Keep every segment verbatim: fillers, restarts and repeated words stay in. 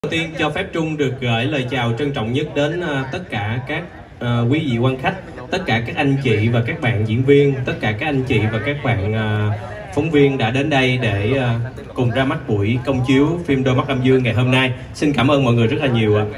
Đầu tiên cho phép Trung được gửi lời chào trân trọng nhất đến uh, tất cả các uh, quý vị quan khách, tất cả các anh chị và các bạn diễn viên, tất cả các anh chị và các bạn uh, phóng viên đã đến đây để uh, cùng ra mắt buổi công chiếu phim Đôi Mắt Âm Dương ngày hôm nay. Xin cảm ơn mọi người rất là nhiều ạ.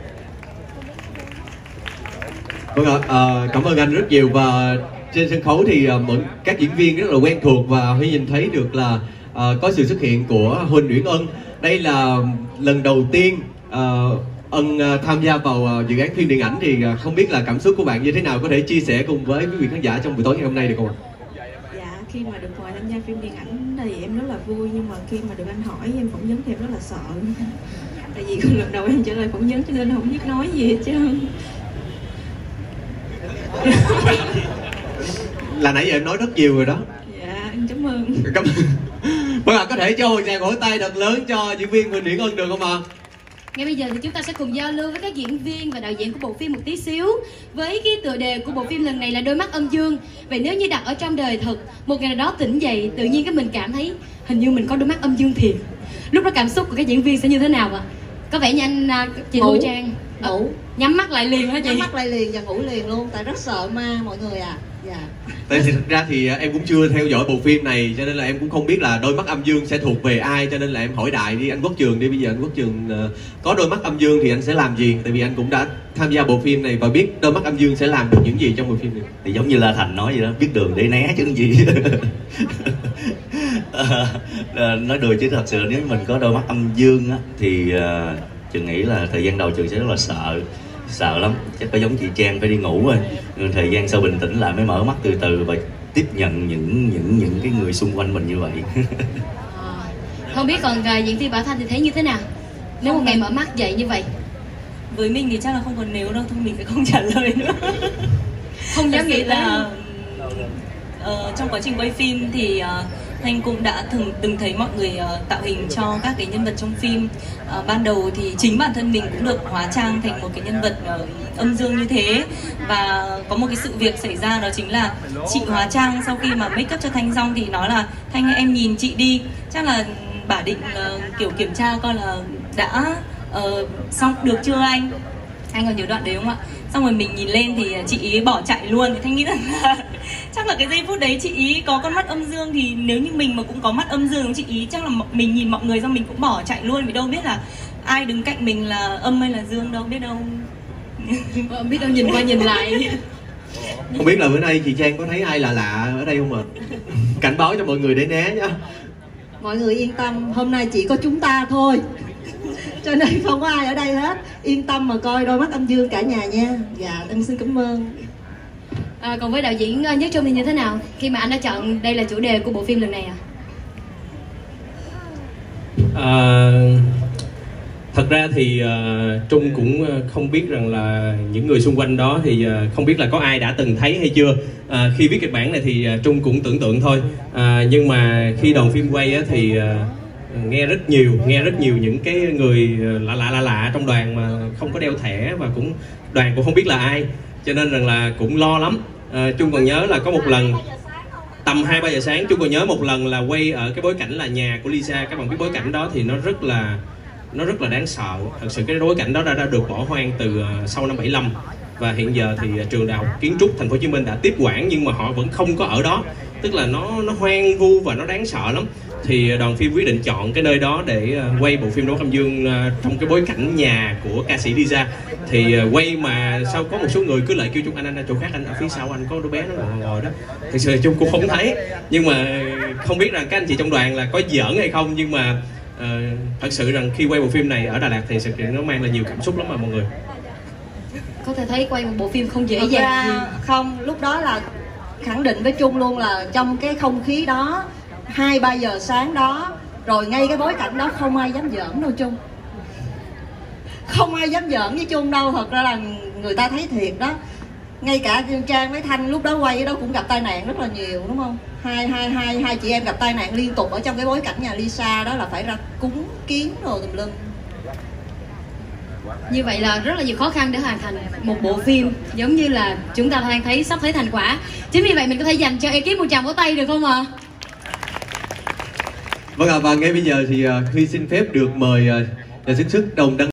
Vâng ạ, à, cảm ơn anh rất nhiều. Và trên sân khấu thì uh, các diễn viên rất là quen thuộc và Huy nhìn thấy được là uh, có sự xuất hiện của Huỳnh Uyển Ân. Đây là lần đầu tiên uh, Ân uh, tham gia vào uh, dự án phim điện ảnh thì uh, không biết là cảm xúc của bạn như thế nào, có thể chia sẻ cùng với quý vị khán giả trong buổi tối ngày hôm nay được không ạ? Dạ, khi mà được mời tham gia phim điện ảnh thì em rất là vui, nhưng mà khi mà được anh hỏi em phỏng vấn thì em rất là sợ. Tại vì lần đầu em trả lời phỏng vấn cho nên không biết nói gì hết trơn. Là nãy giờ em nói rất nhiều rồi đó. Dạ, em cảm ơn. Cảm ơn. Vâng ạ, có thể cho một tràng vỗ tay thật lớn cho diễn viên Huỳnh Uyển Ân được không ạ? Ngay bây giờ thì chúng ta sẽ cùng giao lưu với các diễn viên và đạo diễn của bộ phim một tí xíu. Với cái tựa đề của bộ phim lần này là Đôi Mắt Âm Dương. Vậy nếu như đặt ở trong đời thật, một ngày nào đó tỉnh dậy, tự nhiên cái mình cảm thấy hình như mình có đôi mắt âm dương thiệt, lúc đó cảm xúc của các diễn viên sẽ như thế nào ạ? Có vẻ như anh chị Thu Trang ngủ, nhắm mắt lại liền hả chị? Nhắm mắt lại liền và ngủ liền luôn, tại rất sợ ma mọi người à. Dạ. Tại thì thực ra thì em cũng chưa theo dõi bộ phim này cho nên là em cũng không biết là đôi mắt âm dương sẽ thuộc về ai, cho nên là em hỏi đại đi anh Quốc Trường đi. Bây giờ anh Quốc Trường uh, có đôi mắt âm dương thì anh sẽ làm gì? Tại vì anh cũng đã tham gia bộ phim này và biết đôi mắt âm dương sẽ làm được những gì trong bộ phim này. Thì giống như là Thành nói vậy đó, biết đường để né chứ gì. à, nói đùa chứ thật sự nếu mình có đôi mắt âm dương á thì uh, Trường nghĩ là thời gian đầu Trường sẽ rất là sợ sợ lắm, chắc có giống chị Trang phải đi ngủ rồi, thời gian sau bình tĩnh lại mới mở mắt từ từ và tiếp nhận những những những cái người xung quanh mình như vậy. À, không biết còn uh, diễn viên Bảo Thanh thì thấy như thế nào nếu một ngày mở mắt dậy như vậy? Với mình thì chắc là không còn nếu đâu, thôi mình sẽ không trả lời nữa. Không dám nghĩ là uh, trong quá trình quay phim thì uh, Thanh cũng đã từng từng thấy mọi người uh, tạo hình cho các cái nhân vật trong phim. Uh, ban đầu thì chính bản thân mình cũng được hóa trang thành một cái nhân vật uh, âm dương như thế. Và có một cái sự việc xảy ra, đó chính là chị hóa trang sau khi mà make up cho Thanh xong thì nói là Thanh ơi, em nhìn chị đi, chắc là bà định uh, kiểu kiểm tra coi là đã uh, xong được chưa anh. Anh còn nhớ đoạn đấy không ạ? Xong rồi mình nhìn lên thì chị ý bỏ chạy luôn. Thì Thanh nghĩ rằng là chắc là cái giây phút đấy chị ý có con mắt âm dương, thì nếu như mình mà cũng có mắt âm dương chị ý chắc là mình nhìn mọi người xong mình cũng bỏ chạy luôn, vì đâu biết là ai đứng cạnh mình là âm hay là dương đâu, biết đâu. Biết đâu nhìn qua nhìn lại. Không biết là bữa nay chị Trang có thấy ai lạ lạ ở đây không ạ? Cảnh báo cho mọi người để né nhá. Mọi người yên tâm, hôm nay chỉ có chúng ta thôi, cho nên không có ai ở đây hết. Yên tâm mà coi đôi mắt âm dương cả nhà nha. Dạ, em xin cảm ơn. À, còn với đạo diễn Nhất Trung thì như thế nào khi mà anh đã chọn đây là chủ đề của bộ phim lần này ạ? À? À, thật ra thì uh, Trung cũng không biết rằng là những người xung quanh đó thì uh, không biết là có ai đã từng thấy hay chưa. Uh, khi viết kịch bản này thì uh, Trung cũng tưởng tượng thôi. Uh, nhưng mà khi đoàn phim quay á, thì uh, nghe rất nhiều nghe rất nhiều những cái người lạ lạ lạ lạ trong đoàn mà không có đeo thẻ, và cũng đoàn cũng không biết là ai, cho nên rằng là cũng lo lắm. À, Trung còn nhớ là có một lần tầm hai ba giờ sáng, Trung còn nhớ một lần là quay ở cái bối cảnh là nhà của Lisa. Các bạn biết bối cảnh đó thì nó rất là nó rất là đáng sợ. Thật sự cái bối cảnh đó đã, đã được bỏ hoang từ uh, sau năm bảy lăm, và hiện giờ thì uh, trường đại học kiến trúc thành phố Hồ Chí Minh đã tiếp quản, nhưng mà họ vẫn không có ở đó, tức là nó nó hoang vu và nó đáng sợ lắm. Thì đoàn phim quyết định chọn cái nơi đó để uh, quay bộ phim Đôi Mắt Âm Dương uh, trong cái bối cảnh nhà của ca sĩ Lisa. Thì uh, quay mà sao có một số người cứ lại kêu Trung anh anh ở chỗ khác, anh ở phía sau anh có đứa bé nó ngồi ngồi đó. Thực sự Trung cũng không thấy, nhưng mà không biết rằng các anh chị trong đoàn là có giỡn hay không, nhưng mà uh, thật sự rằng khi quay bộ phim này ở Đà Lạt thì sự kiện nó mang lại nhiều cảm xúc lắm mà mọi người. Có thể thấy quay một bộ phim không dễ Thật dàng ra, gì. không, lúc đó là khẳng định với Trung luôn là trong cái không khí đó, hai ba giờ sáng đó, rồi ngay cái bối cảnh đó không ai dám giỡn đâu Trung. Không ai dám giỡn với Trung đâu, thật ra là người ta thấy thiệt đó. Ngay cả Trang với Thanh lúc đó quay ở đó cũng gặp tai nạn rất là nhiều, đúng không? Hai hai hai hai chị em gặp tai nạn liên tục ở trong cái bối cảnh nhà Lisa đó, là phải ra cúng kiến rồi tùm lum. Như vậy là rất là nhiều khó khăn để hoàn thành một bộ phim, giống như là chúng ta đang thấy sắp thấy thành quả. Chính vì vậy mình có thể dành cho ekip một tràng vỗ tay được không ạ? À? Vâng ạ, à, và ngay bây giờ thì uh, Huy xin phép được mời uh, sức sức đồng đăng